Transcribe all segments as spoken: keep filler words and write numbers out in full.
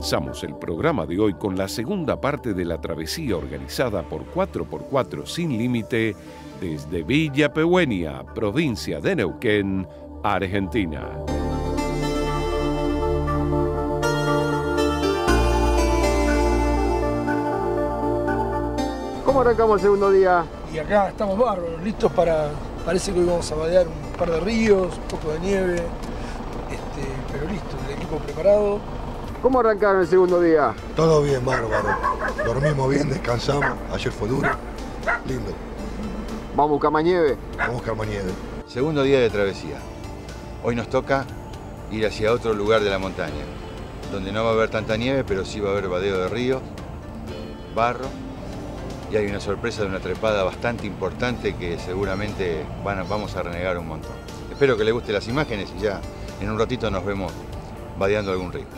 Comenzamos el programa de hoy con la segunda parte de la travesía organizada por cuatro por cuatro Sin Límite desde Villa Pehuenia, provincia de Neuquén, Argentina. ¿Cómo arrancamos el segundo día? Y acá estamos bárbaros, listos para... Parece que hoy vamos a vadear un par de ríos, un poco de nieve, este, pero listo, el equipo preparado. ¿Cómo arrancaron el segundo día? Todo bien, bárbaro. Dormimos bien, descansamos. Ayer fue duro. Lindo. ¿Vamos a buscar más nieve? Vamos a buscar más nieve. Segundo día de travesía. Hoy nos toca ir hacia otro lugar de la montaña, donde no va a haber tanta nieve, pero sí va a haber vadeo de ríos, barro, y hay una sorpresa de una trepada bastante importante que seguramente van a, vamos a renegar un montón. Espero que les gusten las imágenes y ya en un ratito nos vemos vadeando algún río.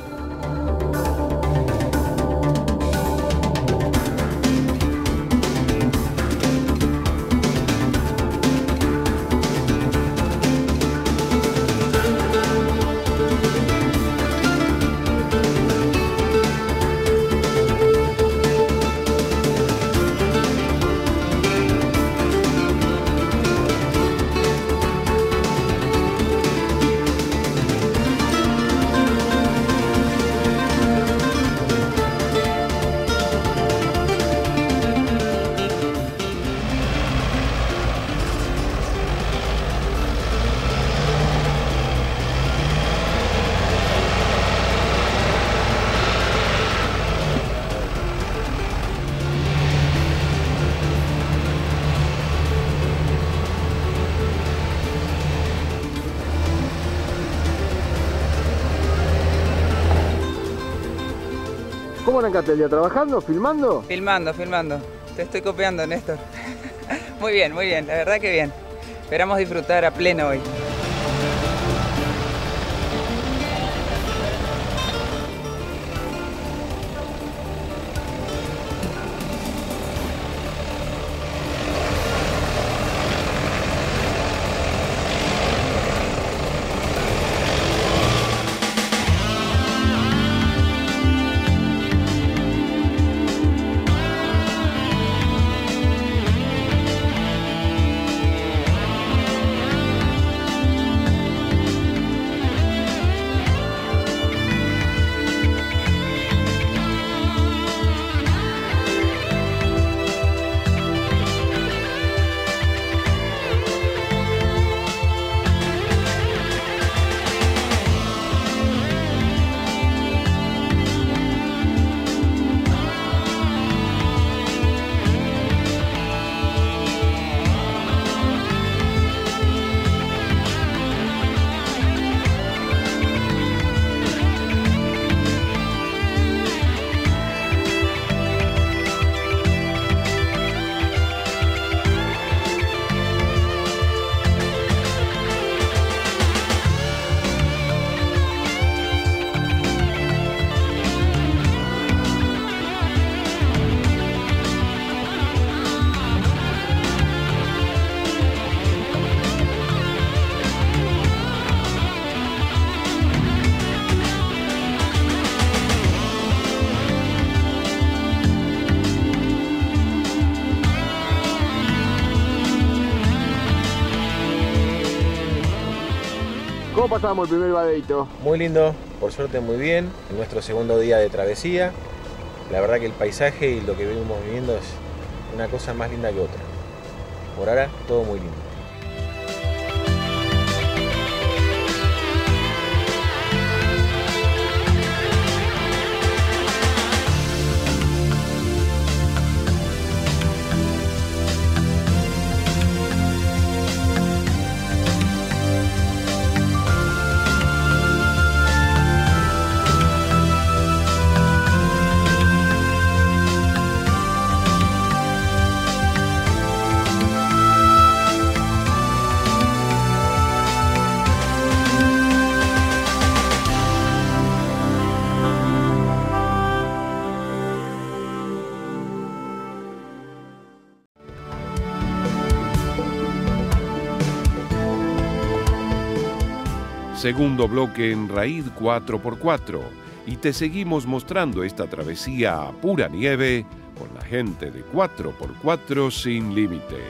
¿Cómo arrancaste el día? ¿Trabajando? ¿Filmando? Filmando, filmando. Te estoy copiando, Néstor. Muy bien, muy bien. La verdad que bien. Esperamos disfrutar a pleno hoy. ¿Cómo pasamos el primer vadeito? Muy lindo, por suerte muy bien, en nuestro segundo día de travesía. La verdad que el paisaje y lo que venimos viviendo es una cosa más linda que otra. Por ahora, todo muy lindo. Segundo bloque en Raid cuatro por cuatro. y te seguimos mostrando esta travesía a pura nieve con la gente de cuatro por cuatro Sin Límite.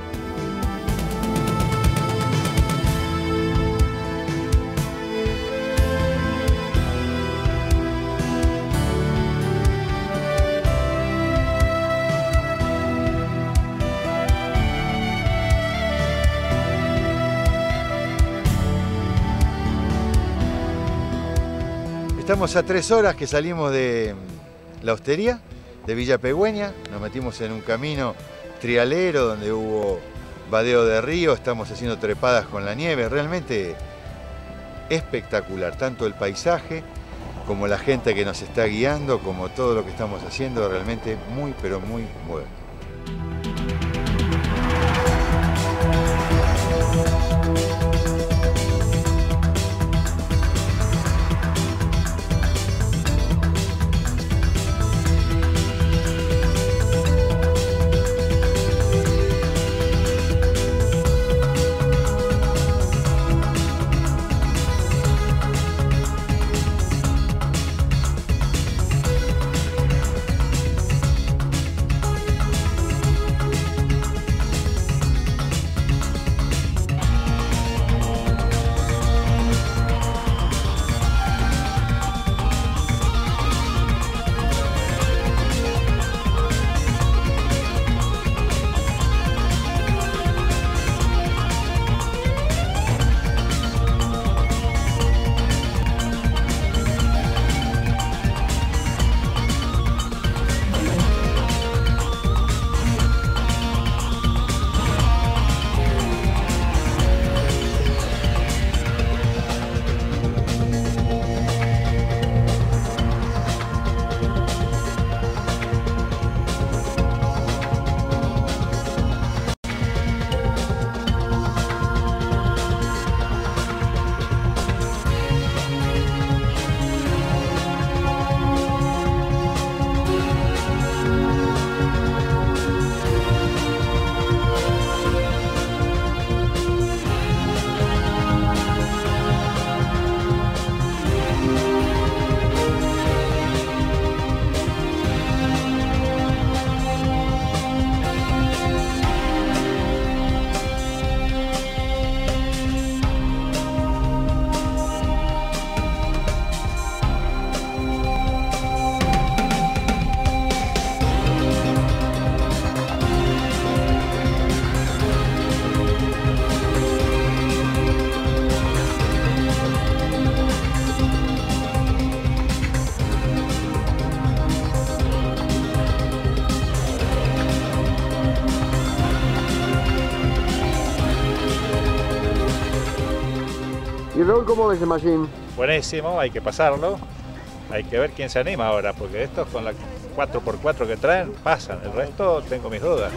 Estamos a tres horas que salimos de la hostería de Villa Pegüeña, nos metimos en un camino trialero donde hubo vadeo de río, estamos haciendo trepadas con la nieve, realmente espectacular, tanto el paisaje como la gente que nos está guiando, como todo lo que estamos haciendo, realmente muy pero muy bueno. ¿Y Raúl, cómo ves el Machine? Buenísimo, hay que pasarlo. Hay que ver quién se anima ahora, porque estos con la cuatro por cuatro que traen pasan. El resto tengo mis dudas.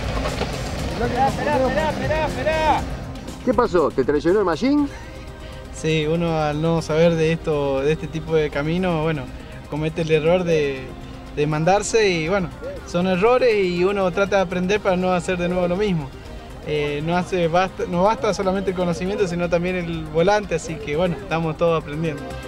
¿Qué pasó? ¿Te traicionó el Machine? Sí, uno al no saber de esto, de este tipo de camino, bueno, comete el error de, de mandarse y bueno, son errores y uno trata de aprender para no hacer de nuevo lo mismo. Eh, no, hace, basta, no basta solamente el conocimiento, sino también el volante, así que bueno, estamos todos aprendiendo.